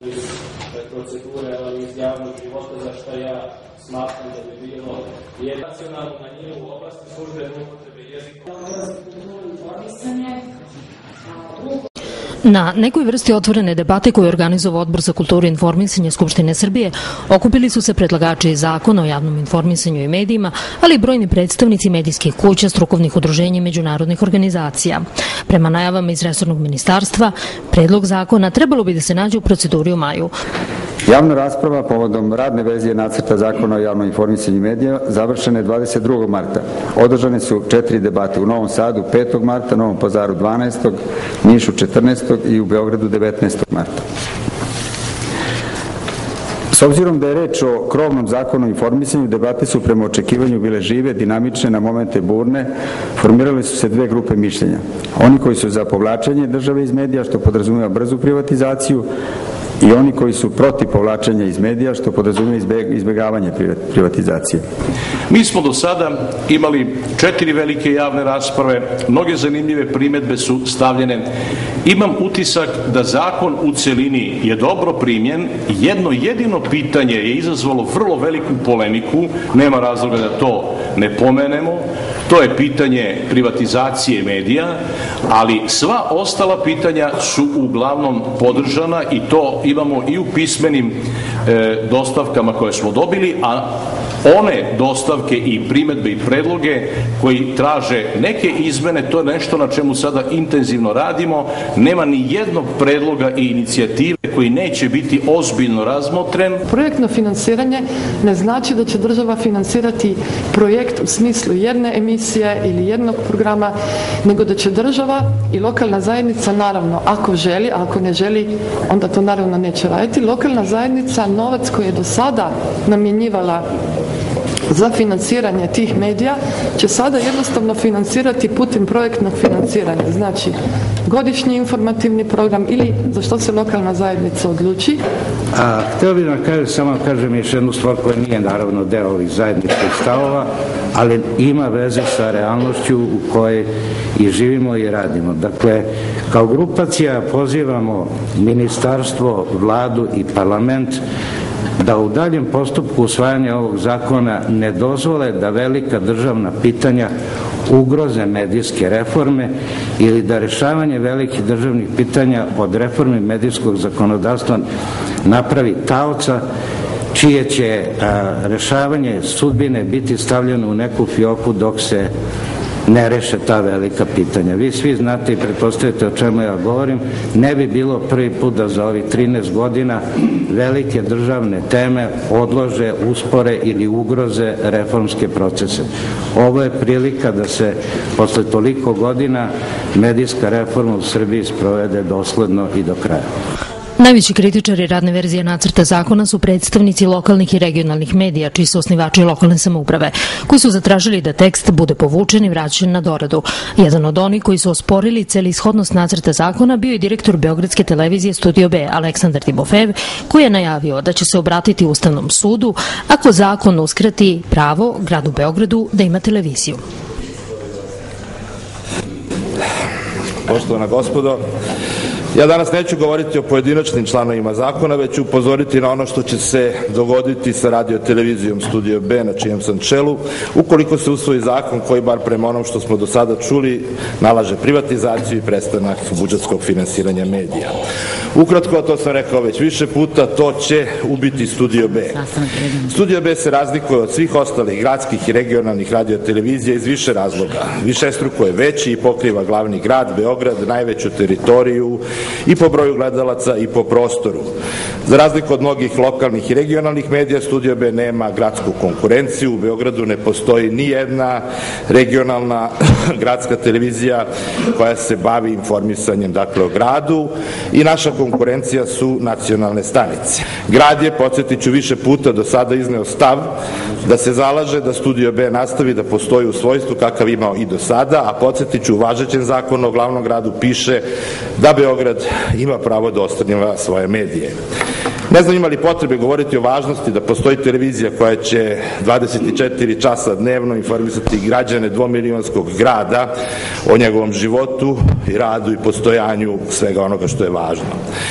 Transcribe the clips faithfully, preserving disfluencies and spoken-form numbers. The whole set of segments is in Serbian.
procedure, ali iz javnog života, za što ja smatram da bi bilo je nacionalnu manjinu u oblasti službene upotrebe jezika. Na nekoj vrsti otvorene debate koju je organizovao Odbor za kulturu i informisanje Skupštine Srbije okupili su se predlagači zakona o javnom informisanju i medijima, ali i brojni predstavnici medijskih kuća, strukovnih udruženja i međunarodnih organizacija. Prema najavama iz resornog ministarstva, predlog zakona trebalo bi da se nađe u proceduri u maju. Javna rasprava povodom radne verzije nacrta zakona o javnom informisanju i medija završena je dvadeset drugog marta. Održane su četiri debate u Novom Sadu petog marta, Novom Pazaru dvanaestog, Nišu četrnaestog i u Beogradu devetnaestog marta. S obzirom da je reč o krovnom zakonu o informisanju, debate su prema očekivanju bile žive, dinamične, na momente burne, formirale su se dve grupe mišljenja. Oni koji su za povlačenje države iz medija, što podrazumijeva brzu privatizaciju, i oni koji su protiv povlačenja iz medija, što podrazumijeva izbjegavanje privatizacije. Mi smo do sada imali četiri velike javne rasprave, mnoge zanimljive primjedbe su stavljene. Imam utisak da zakon u celini je dobro primjen, jedno jedino pitanje je izazvalo vrlo veliku polemiku, nema razloga da to ne pomenemo, to je pitanje privatizacije medija, ali sva ostala pitanja su uglavnom podržana i to imamo i u pismenim e, dostavkama koje smo dobili, a one dostavke i primedbe i predloge koji traže neke izmene, to je nešto na čemu sada intenzivno radimo. Nema ni jednog predloga i inicijative koji neće biti ozbiljno razmotren. Projektno finansiranje ne znači da će država finansirati projekt u smislu jedne emisije ili jednog programa, nego da će država i lokalna zajednica, naravno, ako želi, a ako ne želi, onda to naravno neće raditi. Lokalna zajednica novac koji je do sada namjenjivala za financiranje tih medija će sada jednostavno financirati putem projektnog financiranja. Znači, godišnji informativni program ili za što se lokalna zajednica odluči. A, htio bih vam kažem, samo kažem još jednu stvar koja nije naravno deo ovih zajedničkih stavova, ali ima veze sa realnošću u kojoj i živimo i radimo. Dakle, kao grupacija pozivamo ministarstvo, vladu i parlament da u daljem postupku usvajanja ovog zakona ne dozvole da velika državna pitanja ugroze medijske reforme ili da rešavanje velikih državnih pitanja od reforme medijskog zakonodavstva napravi taoca čije će a, rešavanje sudbine biti stavljeno u neku fioku dok se ne reše ta velika pitanja. Vi svi znate i pretpostavite o čemu ja govorim. Ne bi bilo prvi put da za ovih trinaest godina velike državne teme odlože, uspore ili ugroze reformske procese. Ovo je prilika da se posle toliko godina medijska reforma u Srbiji sprovede dosledno i do kraja. Najveći kritičari radne verzije nacrta zakona su predstavnici lokalnih i regionalnih medija, čiji su osnivači lokalne samouprave, koji su zatražili da tekst bude povučen i vraćen na doradu. Jedan od onih koji su osporili celishodnost nacrta zakona bio je direktor Beogradske televizije Studio B, Aleksandar Timofejev, koji je najavio da će se obratiti Ustavnom sudu ako zakon uskrati pravo gradu Beogradu da ima televiziju. Poštovana gospodo, ja danas neću govoriti o pojedinačnim članovima zakona, već ću upozoriti na ono što će se dogoditi sa radio-televizijom Studio B, na čijem sam čelu, ukoliko se usvoji zakon koji, bar prema onom što smo do sada čuli, nalaže privatizaciju i prestanak budžetskog finansiranja medija. Ukratko, to sam rekao već više puta, to će ubiti Studio B. Studio B se razlikuje od svih ostalih gradskih i regionalnih radio-televizija iz više razloga. Višestruko je veći i pokriva glavni grad, Beograd, najveću teritoriju i po broju gledalaca i po prostoru. Za razliku od mnogih lokalnih i regionalnih medija, Studio B nema gradsku konkurenciju. U Beogradu ne postoji ni jedna regionalna gradska televizija koja se bavi informisanjem, dakle, o gradu, i naša konkurencija su nacionalne stanice. Grad je, podsjetit ću, više puta do sada izneo stav da se zalaže da Studio B nastavi da postoji u svojstvu kakav imao i do sada, a podsjetit ću, u važećem zakonu o glavnom gradu piše da Beograd ima pravo da osniva svoje medije. Ne znam ima li potrebe govoriti o važnosti da postoji televizija koja će dvadeset četiri časa dnevno informisati građane dvomilionskog grada o njegovom životu i radu i postojanju svega onoga što je važno.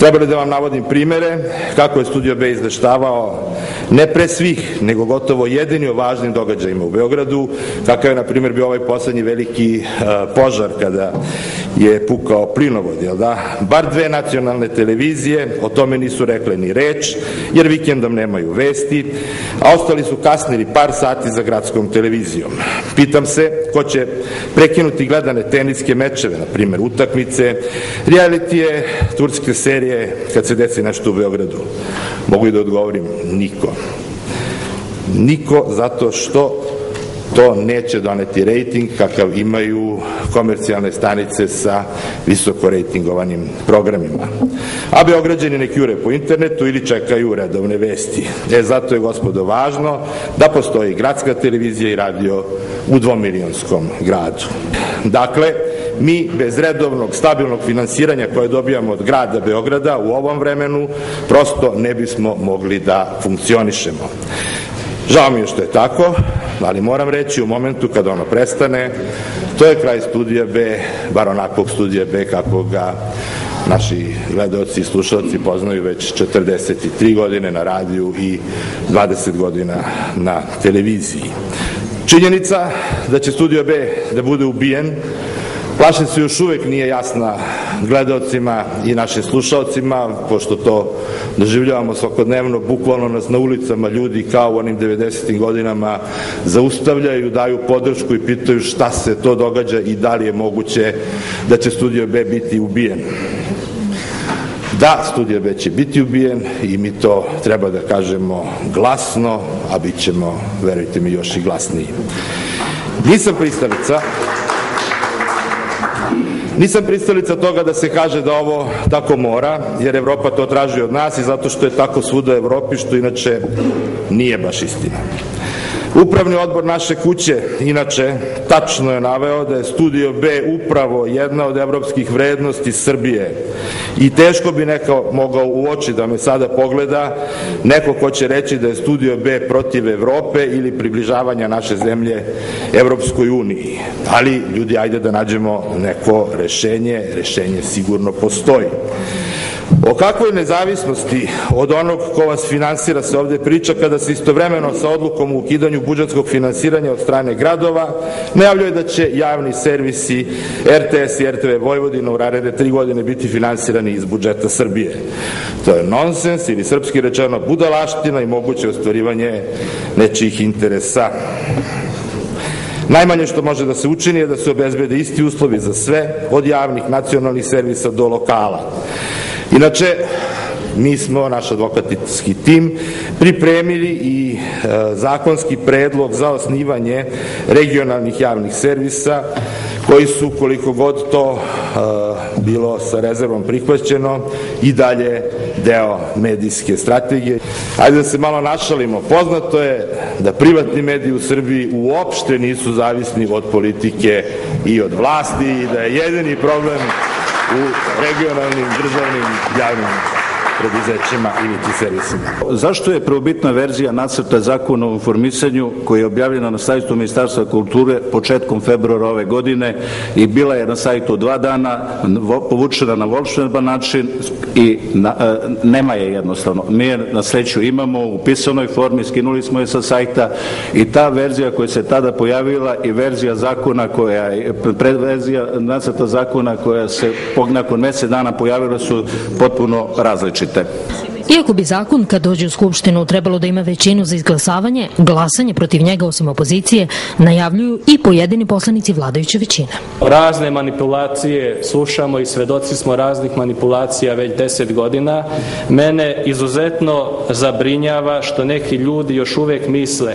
Treba li da vam navodim primere kako je Studio B izveštavao ne pre svih, nego gotovo jedini o važnim događajima u Beogradu, kakav je, na primjer, bio ovaj poslednji veliki uh, požar kada je pukao plinovod, jel da? Bar dve nacionalne televizije o tome nisu rekle ni reč, jer vikendom nemaju vesti, a ostali su kasnili par sati za gradskom televizijom. Pitam se ko će prekinuti gledane teniske mečeve, na primjer utakmice, realitije, turske serije kad se desi nešto u Beogradu. Mogu i da odgovorim, niko. Niko, zato što to neće doneti rejting kakav imaju komercijalne stanice sa visoko rejtingovanim programima. A Beograđani nek jure po internetu ili čekaju redovne vesti. E, zato je, gospodo, važno da postoji gradska televizija i radio u dvomilionskom gradu. Dakle, mi bez redovnog, stabilnog finansiranja koje dobijamo od grada Beograda u ovom vremenu prosto ne bismo mogli da funkcionišemo. Žao mi je što je tako, ali moram reći, u momentu kada ono prestane, to je kraj Studija B, bar onakvog Studija B kako ga naši gledaoci i slušalci poznaju već četrdeset tri godine na radiju i dvadeset godina na televiziji. Činjenica da će Studio B da bude ubijen, plašim se, još uvek nije jasna gledaocima i našim slušalcima, pošto to doživljavamo svakodnevno, bukvalno nas na ulicama ljudi kao u onim devedesetim godinama zaustavljaju, daju podršku i pitaju šta se to događa i da li je moguće da će Studio B biti ubijen. Da, Studio B će biti ubijen i mi to treba da kažemo glasno, a bit ćemo, verujte mi, još i glasniji. Nisam pristalica Nisam pristalica toga da se kaže da ovo tako mora, jer Evropa to traži od nas i zato što je tako svuda u Evropi, što inače nije baš istina. Upravni odbor naše kuće, inače, tačno je naveo da je Studio B upravo jedna od evropskih vrednosti Srbije i teško bi neko mogao u oči da me sada pogleda, neko ko će reći da je Studio B protiv Evrope ili približavanja naše zemlje Evropskoj uniji. Ali, ljudi, ajde da nađemo neko rešenje, rešenje sigurno postoji. O kakvoj nezavisnosti od onog ko vas finansira se ovde priča kada se istovremeno sa odlukom o ukidanju budžetskog finansiranja od strane gradova najavljuje da će javni servisi R T S i R T V Vojvodina u naredne tri godine biti finansirani iz budžeta Srbije. To je nonsens ili srpski rečeno budalaština i moguće ostvarivanje nečijih interesa. Najmanje što može da se učini je da se obezbede isti uslovi za sve, od javnih nacionalnih servisa do lokala. Inače, mi smo, naš advokatski tim, pripremili i e, zakonski predlog za osnivanje regionalnih javnih servisa, koji su, koliko god to e, bilo sa rezervom prihvaćeno, i dalje deo medijske strategije. Ajde da se malo našalimo. Poznato je da privatni mediji u Srbiji uopšte nisu zavisni od politike i od vlasti i da je jedini problem u regionalnim, državnim, javnim preduzećima ili ti servisima. Zašto je prvobitna verzija nacrta zakona o informisanju koja je objavljena na sajtu Ministarstva kulture početkom februara ove godine i bila je na sajtu dva dana, povučena na volšeban način i na, e, nema je jednostavno. Mi je na sreću imamo u pisanoj formi, skinuli smo je sa sajta i ta verzija koja se tada pojavila i verzija zakona koja je, predverzija nacrta zakona koja se nakon mesec dana pojavila su potpuno različite. Iako bi zakon, kad dođe u Skupštinu, trebalo da ima većinu za izglasavanje, glasanje protiv njega osim opozicije najavljuju i pojedini poslanici vladajuće većine. Razne manipulacije slušamo i svedoci smo raznih manipulacija već deset godina. Mene izuzetno zabrinjava što neki ljudi još uvek misle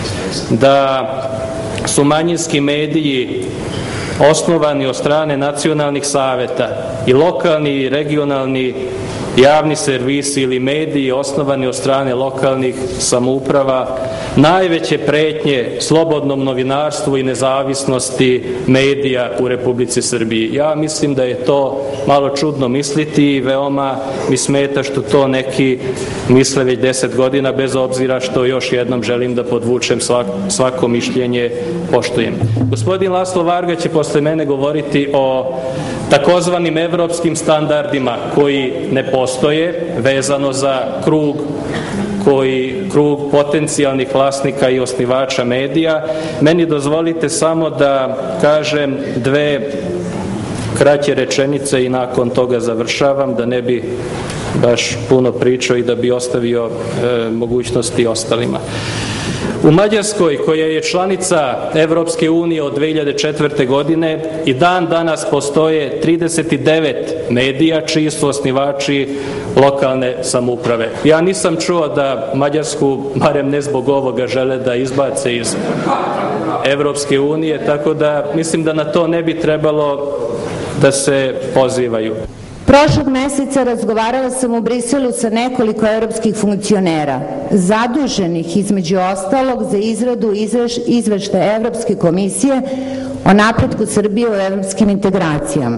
da su manjinski mediji osnovani od strane nacionalnih saveta i lokalni i regionalni javni servisi ili mediji osnovani od strane lokalnih samouprava najveće pretnje slobodnom novinarstvu i nezavisnosti medija u Republici Srbiji. Ja mislim da je to malo čudno misliti i veoma mi smeta što to neki misle već deset godina, bez obzira što još jednom želim da podvučem svako, svako mišljenje poštujem. Gospodin Laslo Varga će posle mene govoriti o takozvanim evropskim standardima koji ne postoje, vezano za krug koji krug potencijalnih vlasnika i osnivača medija. Meni dozvolite samo da kažem dve kraće rečenice i nakon toga završavam, da ne bi baš puno pričao i da bi ostavio e, mogućnosti ostalima. U Mađarskoj, koja je članica Evropske unije od dve hiljade četvrte. godine, i dan danas postoje trideset devet medija čiji su osnivači lokalne samouprave. Ja nisam čuo da Mađarsku, barem ne zbog ovoga, žele da izbace iz Evropske unije, tako da mislim da na to ne bi trebalo da se pozivaju. Prošlog meseca razgovarala sam u Briselu sa nekoliko evropskih funkcionera, zaduženih između ostalog za izradu izveštaja Evropske komisije o napretku Srbije u evropskim integracijama.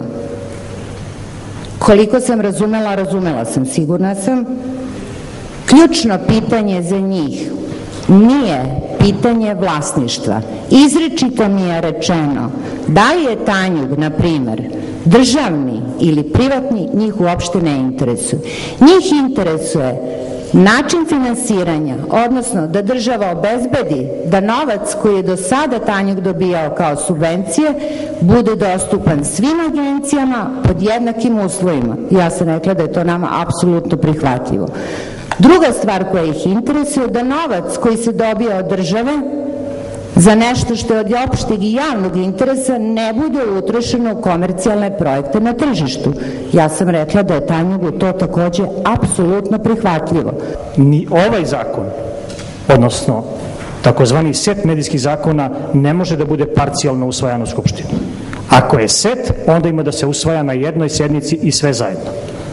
Koliko sam razumela, razumela sam, sigurna sam. Ključno pitanje za njih nije pitanje vlasništva. Izričito mi je rečeno da li je Tanjug, na primer, državni ili privatni, njih uopšte ne interesuje. Njih interesuje način finansiranja, odnosno da država obezbedi da novac koji je do sada Tanjug dobijao kao subvencije bude dostupan svim agencijama pod jednakim uslovima. Ja sam rekla da je to nama apsolutno prihvatljivo. Druga stvar koja ih interesuje, da novac koji se dobija od države za nešto što je od opšteg i javnog interesa ne bude utrošeno u komercijalne projekte na tržištu. Ja sam rekla da je Tanjugu to takođe apsolutno prihvatljivo. Ni ovaj zakon, odnosno takozvani set medijskih zakona, ne može da bude parcijalno usvajan u Skupštini. Ako je set, onda ima da se usvaja na jednoj sednici i sve zajedno.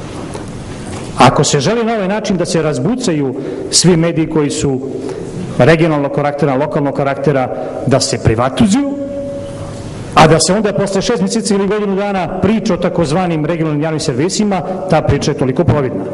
Ako se želi na ovaj način da se razbucaju svi mediji koji su regionalnog karaktera, lokalnog karaktera, da se privatizuju, a da se onda posle šest mjeseci ili godinu dana priča o takozvanim regionalnim javnim servisima, ta priča je toliko providna.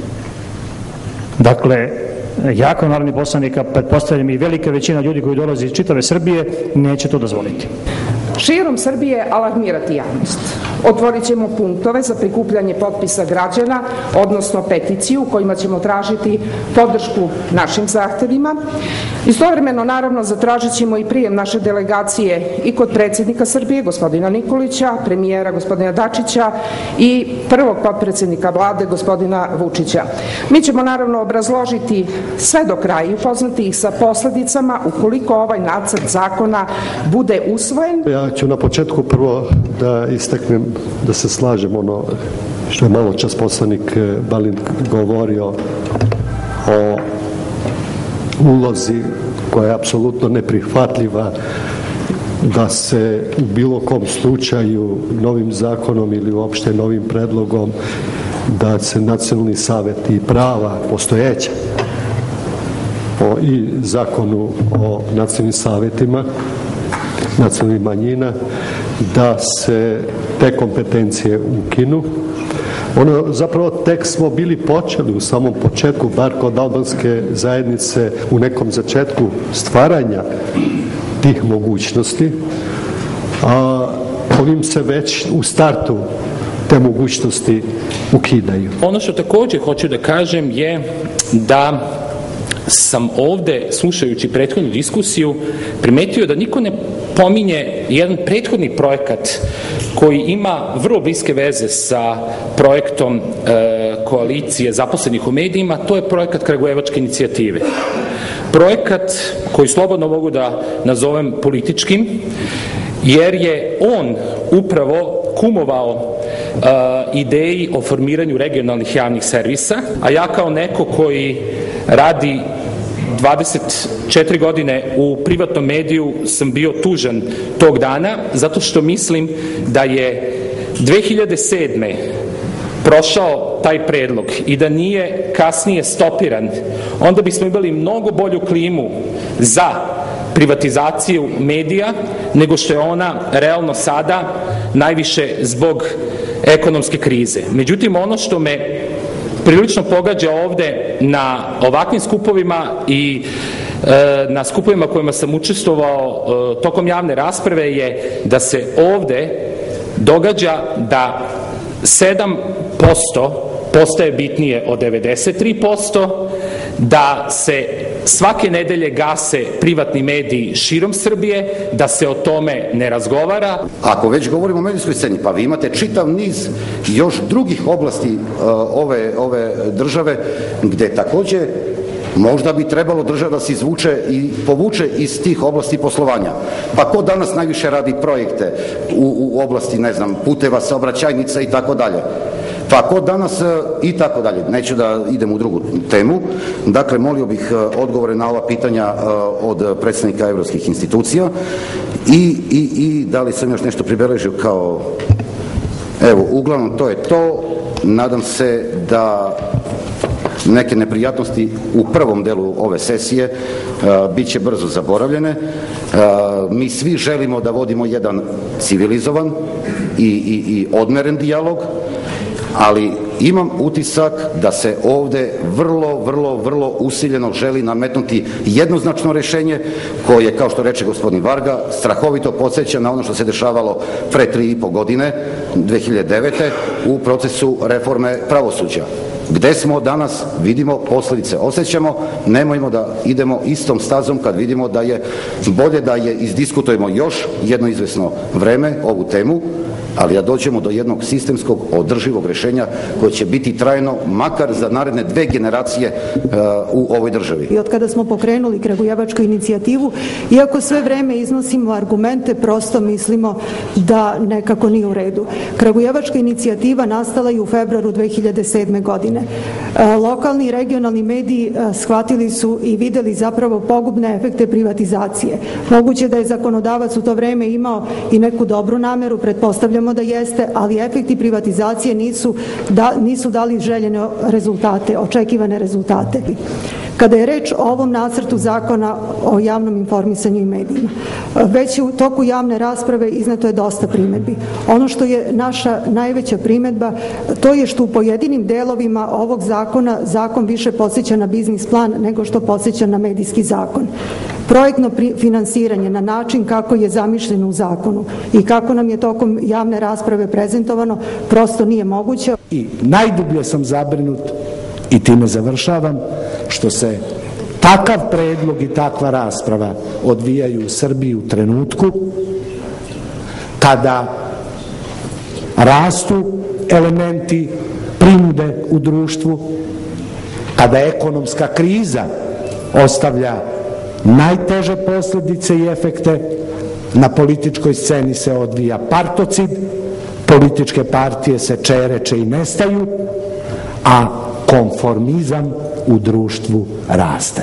Dakle, ja kao narodni poslanik, pretpostavljam i velika većina ljudi koji dolaze iz čitave Srbije, neće to dozvoliti. Širom Srbije alarmirati javnost. Otvorit ćemo punktove za prikupljanje potpisa građana, odnosno peticiju kojima ćemo tražiti podršku našim zahtevima. Istovremeno, naravno, zatražit ćemo i prijem naše delegacije i kod predsjednika Srbije, gospodina Nikolića, premijera, gospodina Dačića i prvog potpredsjednika vlade, gospodina Vučića. Mi ćemo, naravno, obrazložiti sve do kraja i upoznati ih sa posledicama ukoliko ovaj nacrt zakona bude usvojen. Ja ću na početku prvo da istaknem da se slažem ono što je malo čas poslanik Balint govorio o ulozi koja je apsolutno neprihvatljiva da se u bilo kom slučaju novim zakonom ili uopšte novim predlogom da se nacionalni saveti i prava postojeća o, i zakonu o nacionalnim savetima nacionalnih manjina, da se te kompetencije ukinu. Ono, zapravo tek smo bili počeli u samom početku, bar kod albanske zajednice, u nekom začetku stvaranja tih mogućnosti, a ovim se već u startu te mogućnosti ukidaju. Ono što također hoću da kažem je da sam ovde, slušajući prethodnu diskusiju, primetio da niko ne pominje jedan prethodni projekat koji ima vrlo bliske veze sa projektom e, koalicije zaposlenih u medijima, to je projekat Kragujevačke inicijative. Projekat koji slobodno mogu da nazovem političkim, jer je on upravo kumovao uh, ideji o formiranju regionalnih javnih servisa, a ja kao neko koji radi dvadeset četiri godine u privatnom mediju sam bio tužan tog dana, zato što mislim da je dve hiljade sedme prošao taj predlog i da nije kasnije stopiran, onda bismo imali mnogo bolju klimu za privatizaciju medija nego što je ona realno sada, najviše zbog ekonomske krize. Međutim, ono što me prilično pogađa ovde na ovakvim skupovima i e, na skupovima kojima sam učestvovao e, tokom javne rasprave je da se ovde događa da sedam posto postaje bitnije od devedeset tri posto, da se svake nedelje gase privatni mediji širom Srbije, da se o tome ne razgovara. Ako već govorimo o medijskoj sceni, pa vi imate čitav niz još drugih oblasti uh, ove, ove države gde takođe možda bi trebalo država da se izvuče i povuče iz tih oblasti poslovanja. Pa ko danas najviše radi projekte u, u oblasti, ne znam, puteva, saobraćajnica i tako dalje? Pa ko danas i tako dalje. Neću da idem u drugu temu. Dakle, molio bih odgovore na ova pitanja od predstavnika evropskih institucija i, i, i da li sam još nešto pribeležio kao... Evo, uglavnom to je to. Nadam se da neke neprijatnosti u prvom delu ove sesije uh, bit će brzo zaboravljene. Uh, mi svi želimo da vodimo jedan civilizovan i, i, i odmeren dijalog, ali imam utisak da se ovde vrlo, vrlo, vrlo usiljeno želi nametnuti jednoznačno rešenje koje, kao što reče gospodin Varga, strahovito podsjeća na ono što se dešavalo pre tri i po godine, dve hiljade devete. u procesu reforme pravosuđa. Gde smo danas, vidimo, posledice osjećamo, nemojmo da idemo istom stazom kad vidimo da je bolje da je izdiskutujemo još jedno izvesno vreme ovu temu, ali da dođemo do jednog sistemskog održivog rešenja koje će biti trajno, makar za naredne dve generacije uh, u ovoj državi. I od kada smo pokrenuli Kragujevačku inicijativu, iako sve vreme iznosimo argumente, prosto mislimo da nekako nije u redu. Kragujevačka inicijativa nastala je u februaru dve hiljade sedme. godine. Uh, lokalni i regionalni mediji uh, shvatili su i videli zapravo pogubne efekte privatizacije. Moguće da je zakonodavac u to vreme imao i neku dobru nameru, pretpostavljamo da jeste, ali efekti privatizacije nisu, da, nisu dali željene rezultate, očekivane rezultate. Kada je reč o ovom nacrtu zakona o javnom informisanju i medijima, već u toku javne rasprave izneto je dosta primedbi. Ono što je naša najveća primedba, to je što u pojedinim delovima ovog zakona zakon više podsjeća na biznis plan nego što podsjeća na medijski zakon. Projektno finansiranje na način kako je zamišljeno u zakonu i kako nam je tokom javne rasprave prezentovano prosto nije moguće. I najdublje sam zabrinut, i time završavam, što se takav predlog i takva rasprava odvijaju u Srbiji u trenutku kada rastu elementi prinude u društvu, kada ekonomska kriza ostavlja najteže posljedice i efekte, na političkoj sceni se odvija partocid, političke partije se čereče i nestaju, a konformizam u društvu raste.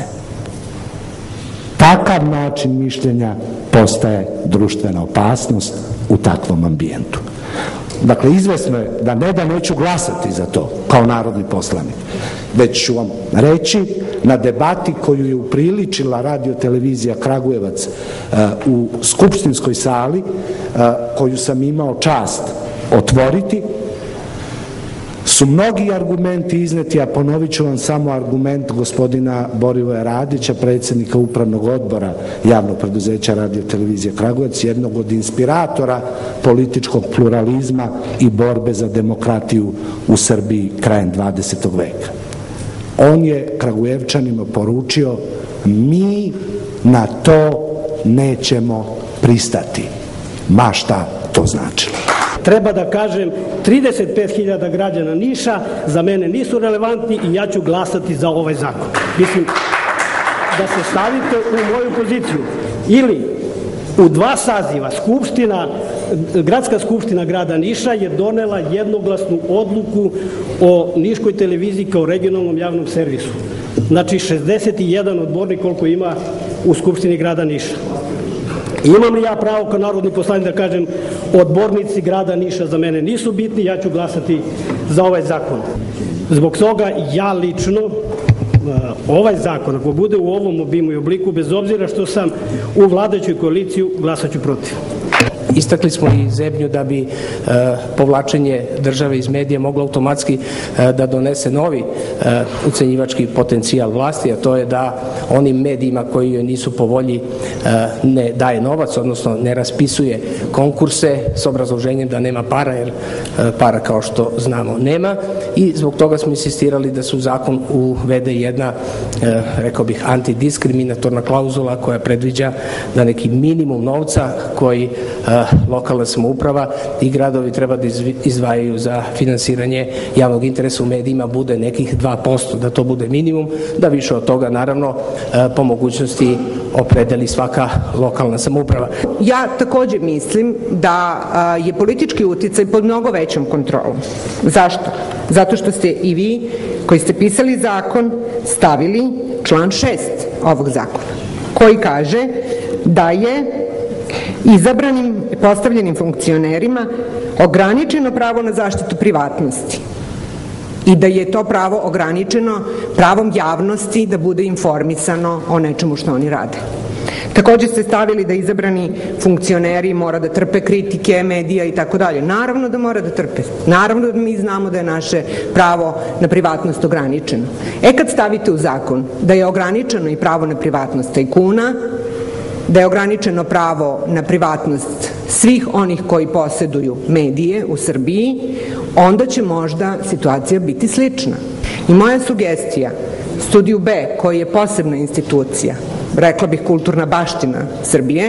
Takav način mišljenja postaje društvena opasnost u takvom ambijentu. Dakle, izvesno je da ne da neću glasati za to kao narodni poslanik, već ću vam reći na debati koju je upriličila radio-televizija Kragujevac uh, u skupštinskoj sali, uh, koju sam imao čast otvoriti, su mnogi argumenti izneti, a ponovit ću vam samo argument gospodina Borivoja Radića, predsjednika upravnog odbora javnog preduzeća radio-televizije Kragujevac, jednog od inspiratora političkog pluralizma i borbe za demokratiju u Srbiji krajem dvadesetog veka. On je Kragujevčanima poručio: mi na to nećemo pristati, ma šta to značilo. Treba da kažem, trideset pet hiljada građana Niša za mene nisu relevantni i ja ću glasati za ovaj zakon. Mislim, da se stavite u moju poziciju. Ili u dva saziva skupština, gradska skupština grada Niša je donela jednoglasnu odluku o Niškoj televiziji kao regionalnom javnom servisu. Znači šezdeset jedan odbornik koliko ima u skupštini grada Niša. Imam li ja pravo kao narodni poslanik da kažem odbornici grada Niša za mene nisu bitni, ja ću glasati za ovaj zakon. Zbog toga ja lično ovaj zakon, ako bude u ovom obimu i obliku, bez obzira što sam u vladajućoj koaliciji, glasat ću protiv. Istakli smo i zebnju da bi povlačenje države iz medija moglo automatski da donese novi ucenjivački potencijal vlasti, a to je da onim medijima koji joj nisu po volji ne daje novac, odnosno ne raspisuje konkurse s obrazloženjem da nema para, jer para kao što znamo nema, i zbog toga smo insistirali da se u zakon uvede jedna, rekao bih, antidiskriminatorna klauzula koja predviđa da neki minimum novca koji lokalna samouprava i gradovi treba da izdvajaju za finansiranje javnog interesa u medijima bude nekih dva posto, da to bude minimum, da više od toga naravno po mogućnosti opredeli svaka lokalna samouprava. Ja takođe mislim da je politički uticaj pod mnogo većom kontrolom. Zašto? Zato što ste i vi, koji ste pisali zakon, stavili član šest ovog zakona, koji kaže da je izabranim i postavljenim funkcionerima ograničeno pravo na zaštitu privatnosti i da je to pravo ograničeno pravom javnosti da bude informisano o nečemu što oni rade. Takođe ste stavili da izabrani funkcioneri mora da trpe kritike medija i tako dalje. Naravno da mora da trpe. Naravno da mi znamo da je naše pravo na privatnost ograničeno. E kad stavite u zakon da je ograničeno i pravo na privatnost tajkuna, da je ograničeno pravo na privatnost svih onih koji poseduju medije u Srbiji, onda će možda situacija biti slična. I moja sugestija Studiju B, koji je posebna institucija, rekla bih kulturna baština Srbije,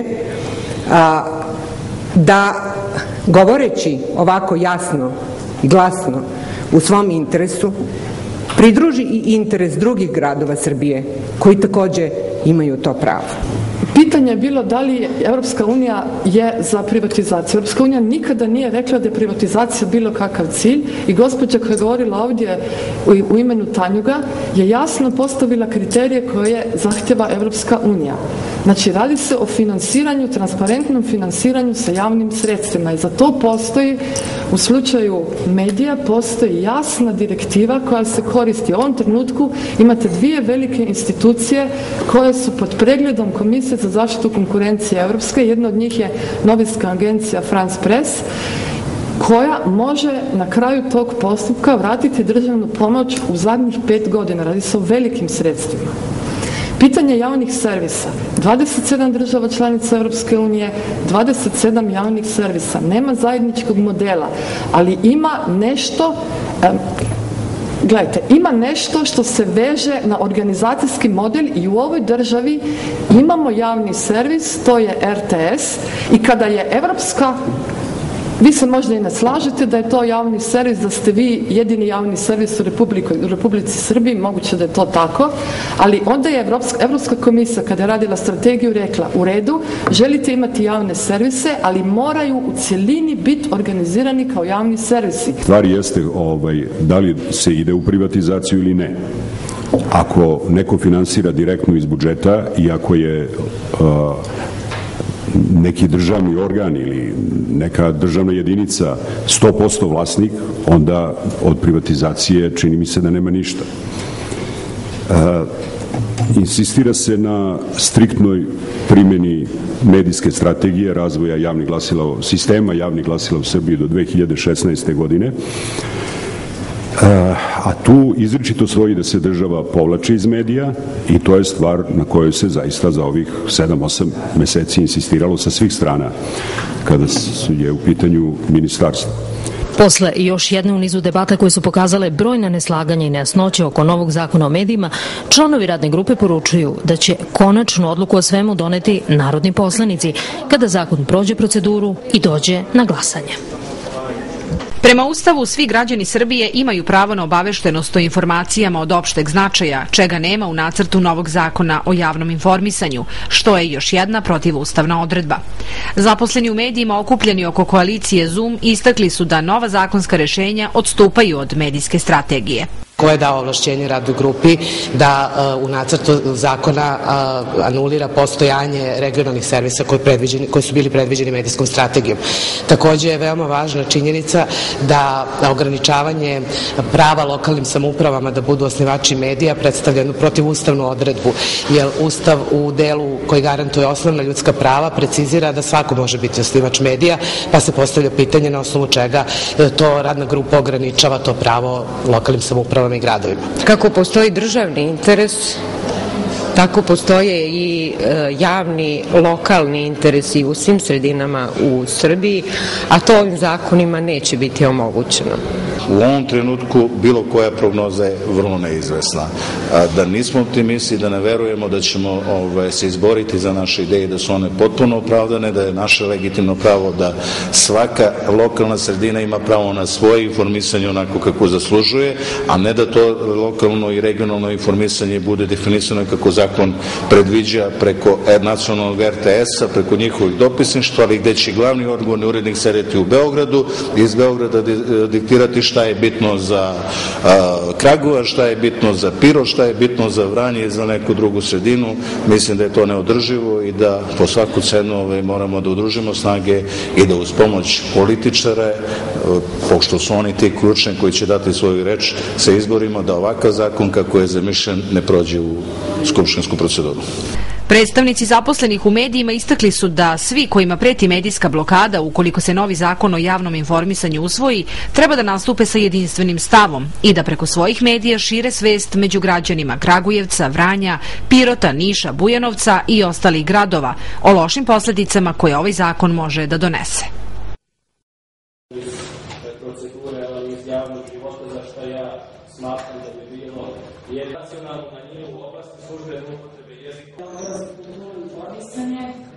da govoreći ovako jasno i glasno u svom interesu pridruži i interes drugih gradova Srbije koji takođe imaju to pravo. Pitanje je bilo da li Evropska unija je za privatizaciju. Evropska unija nikada nije rekla da je privatizacija bilo kakav cilj i gospođa koja je govorila ovdje u imenu Tanjuga je jasno postavila kriterije koje zahtjeva Evropska unija. Znači, radi se o finansiranju, transparentnom finansiranju sa javnim sredstvima i za to postoji, u slučaju medija, postoji jasna direktiva koja se koristi. U ovom trenutku imate dvije velike institucije koje su pod pregledom Komisije za zaštitu konkurencije Evropske. Jedna od njih je novinska agencija France Press, koja može na kraju tog postupka vratiti državnu pomoć u zadnjih pet godina. Radi se o velikim sredstvima. Pitanje javnih servisa. dvadeset sedam država članica Evropske unije, dvadeset sedam javnih servisa. Nema zajedničkog modela, ali ima nešto... Gledajte, ima nešto što se veže na organizacijski model i u ovoj državi imamo javni servis, to je R T S, i kada je Evropska, vi se možda i ne slažete da je to javni servis, da ste vi jedini javni servis u Republici, u Republici Srbiji, moguće da je to tako, ali onda je Evropska, Evropska komisija kada je radila strategiju rekla, u redu, želite imati javne servise, ali moraju u cjelini biti organizirani kao javni servisi. Stvar jeste ovaj, da li se ide u privatizaciju ili ne. Ako neko finansira direktno iz budžeta i ako je uh, neki državni organ ili neka državna jedinica sto posto vlasnik, onda od privatizacije čini mi se da nema ništa. E, insistira se na striktnoj primjeni medijske strategije razvoja javnih glasila, sistema javnih glasila u Srbiji do dve hiljade šesnaeste. godine. A tu izričito stoji da se država povlači iz medija i to je stvar na kojoj se zaista za ovih sedam osam meseci insistiralo sa svih strana kada je u pitanju ministarstvo. Posle još jedne u nizu debata koje su pokazale brojna neslaganja i nejasnoće oko novog zakona o medijima, članovi radne grupe poručuju da će konačnu odluku o svemu doneti narodni poslanici kada zakon prođe proceduru i dođe na glasanje. Prema Ustavu, svi građani Srbije imaju pravo na obaveštenost o informacijama od opšteg značaja, čega nema u nacrtu novog zakona o javnom informisanju, što je još jedna protivustavna odredba. Zaposleni u medijima okupljeni oko koalicije Zoom istakli su da nova zakonska rešenja odstupaju od medijske strategije. Ko je dao ovlašćenje radnoj grupi da uh, u nacrtu zakona uh, anulira postojanje regionalnih servisa koji, predviđeni, koji su bili predviđeni medijskom strategijom. Takođe je veoma važna činjenica da ograničavanje prava lokalnim samoupravama da budu osnivači medija predstavlja jednu protivustavnu odredbu, jer Ustav u delu koji garantuje osnovna ljudska prava precizira da svako može biti osnivač medija, pa se postavlja pitanje na osnovu čega to radna grupa ograničava to pravo lokalnim samoupravama i gradovima. Kako postoji državni interes, tako postoje i e, javni, lokalni interesi u svim sredinama u Srbiji, a to ovim zakonima neće biti omogućeno. U ovom trenutku bilo koja prognoza je vrlo neizvesna. Da nismo optimisti, da ne verujemo da ćemo ove, se izboriti za naše ideje, da su one potpuno opravdane, da je naše legitimno pravo da svaka lokalna sredina ima pravo na svoje informisanje onako kako zaslužuje, a ne da to lokalno i regionalno informisanje bude definisano kako zakon predviđa preko nacionalnog er te esa, preko njihovih dopisništva, ali gde će glavni odgovorni urednik sedeti u Beogradu i iz Beograda diktirati šta je bitno za a, Kragujevac, šta je bitno za Pirot, šta je bitno za Vranje i za neku drugu sredinu. Mislim da je to neodrživo i da po svaku cenu ove, moramo da udružimo snage i da uz pomoć političara, pošto su oni ti ključni koji će dati svoju reč, se izborimo da ovakav zakon kako je zamišljen ne prođe u skupštinsku proceduru. Predstavnici zaposlenih u medijima istakli su da svi kojima preti medijska blokada ukoliko se novi zakon o javnom informisanju usvoji, treba da nastupe sa jedinstvenim stavom i da preko svojih medija šire svest među građanima Kragujevca, Vranja, Pirota, Niša, Bujanovca i ostalih gradova o lošim posledicama koje ovaj zakon može da donese. Procedure iz javnog života za što ja smatram da bi bilo je nacionalno manjinu u oblasti službene upotrebe jezika. Informisanje